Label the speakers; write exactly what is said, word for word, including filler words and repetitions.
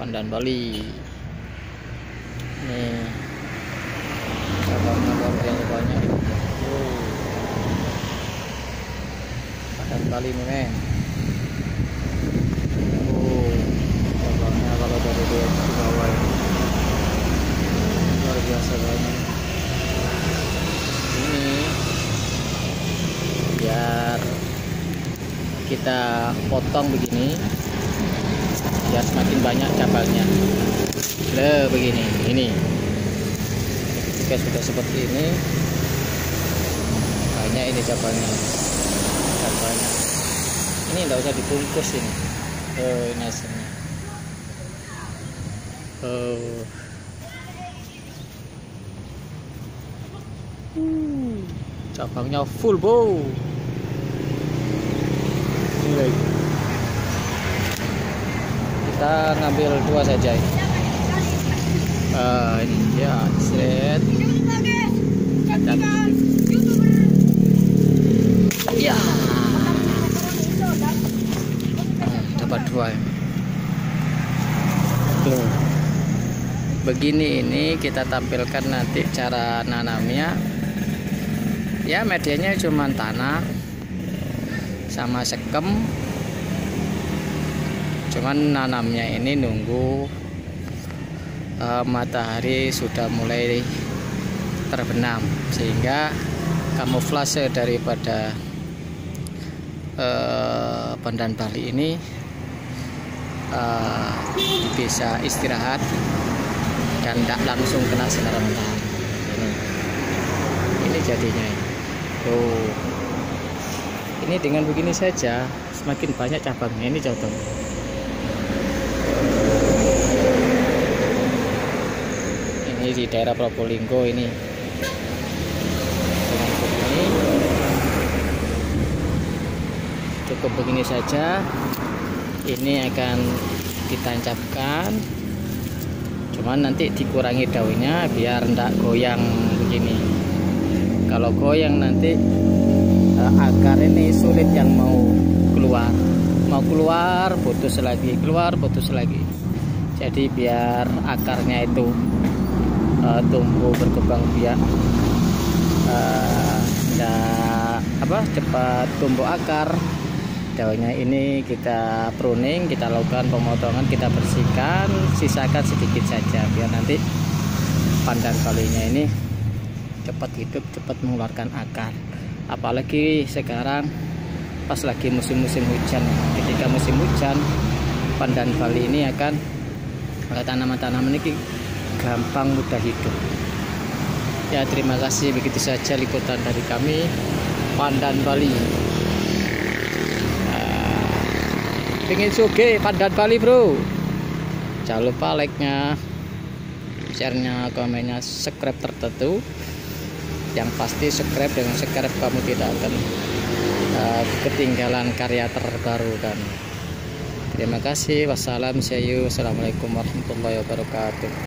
Speaker 1: Pandan Bali. Nih cabangnya luar biasa banyak. Oh. Pandan Bali memang. Oh, cabangnya kalau dari dia ke bawah ini luar biasa banyak. Ini biar kita potong begini biar semakin banyak cabangnya. Le begini, ini jika sudah seperti ini banyak ini cabangnya, cabangnya ini tidak usah dibungkus ini. Oh, ini hasilnya. Oh. Uh, cabangnya full bow. Ini kita ngambil dua saja ini. Uh, ini ya set dan ya dapat dua ya. Tuh. Begini ini kita tampilkan nanti cara nanamnya. Ya medianya cuma tanah sama sekem, cuman nanamnya ini nunggu uh, matahari sudah mulai terbenam sehingga kamuflase daripada uh, pandan Bali ini uh, bisa istirahat dan tidak langsung kena sinar matahari. Ini, ini jadinya ini. Tuh. Ini dengan begini saja semakin banyak cabangnya. Ini contoh. Ini di daerah Probolinggo ini. Dengan begini cukup begini saja. Ini akan ditancapkan. Cuman nanti dikurangi daunnya biar tidak goyang begini. Kalau goyang nanti akar ini sulit yang mau keluar, mau keluar putus lagi, keluar putus lagi. Jadi biar akarnya itu uh, tumbuh berkembang biak, uh, dan apa cepat tumbuh akar. Daunnya ini kita pruning, kita lakukan pemotongan, kita bersihkan, sisakan sedikit saja biar nanti pandan Balinya ini cepat hidup, cepat mengeluarkan akar. Apalagi sekarang pas lagi musim-musim hujan. Ketika musim hujan pandan Bali ini akan tanaman-tanaman ini gampang mudah hidup. Ya terima kasih, begitu saja liputan dari kami pandan Bali. Nah, pengen suge pandan Bali bro, jangan lupa like nya, share nya, komennya, subscribe tertentu. Yang pasti subscribe, dengan subscribe kamu tidak akan uh, ketinggalan karya terbaru kami. Terima kasih. Wassalam, see you. Assalamualaikum warahmatullahi wabarakatuh.